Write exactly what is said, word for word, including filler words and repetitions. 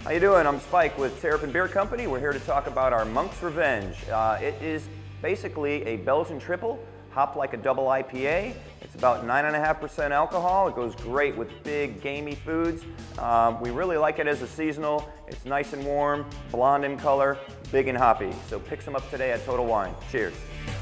How you doing? I'm Spike with Terrapin Beer Company. We're here to talk about our Monk's Revenge. Uh, it is basically a Belgian triple, hopped like a double I P A. It's about nine point five percent alcohol. It goes great with big, gamey foods. Um, we really like it as a seasonal. It's nice and warm, blonde in color, big and hoppy. So pick some up today at Total Wine. Cheers.